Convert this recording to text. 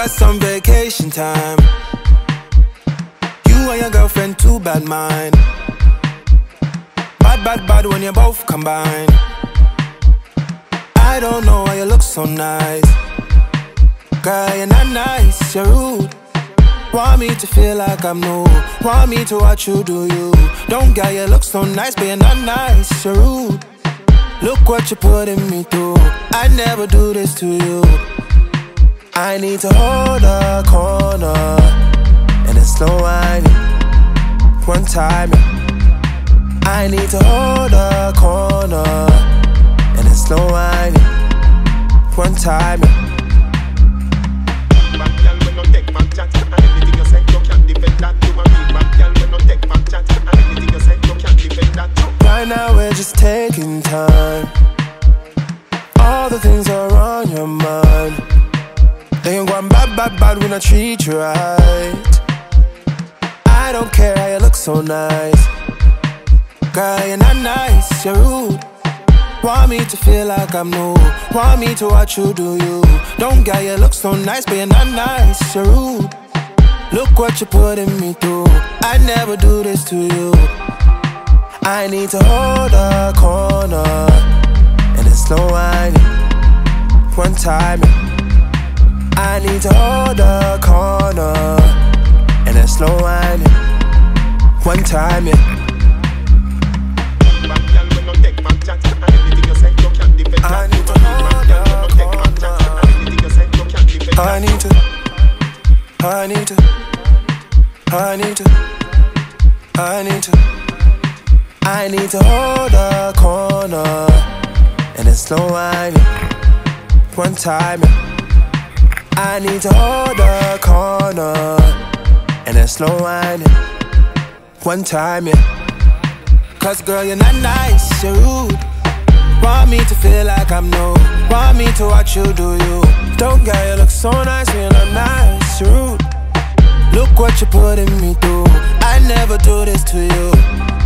got some vacation time. You and your girlfriend, too bad mind. Bad, bad, bad when you both combine. I don't know why you look so nice. Girl, you're not nice, you're rude. Want me to feel like I'm new. Want me to watch you do you. Don't get you look so nice, but you're not nice, you're rude. Look what you're putting me through. I'd never do this to you. I need to hold a corner and it's slow whining. One time, I need to hold a corner and it's slow whining. One time, bad girl when no take back chat. And anything you say, you can't defend that. You a real bad girl when no take back chat. And anything you say, you can't defend that. right now we're just taking time. All the things are on your mind. They ain't going bad, bad, bad when I treat you right. I don't care how you look so nice. Girl, you're not nice, you're rude. Want me to feel like I'm new. Want me to watch you do you. Don't get you look so nice, but you're not nice, you're rude. Look what you're putting me through. I'd never do this to you. I need to hold a corner and it's slow whining. One time, I need to hold a corner and it's slow whining. One time, bad girl when no take back chat. And anything you say, you can't defend that. I need to You a real bad girl when no take back chat. And anything you say, you can't defend that. I need to hold a corner and it's slow whining. One time, I need to hold a corner and it's slow whining. One time, cause girl, you're not nice, you're rude. Want me to feel like I'm new. Want me to watch you do you. Don't get you look so nice when you're not nice, you're rude. Look what you're putting me through. I'd never do this to you.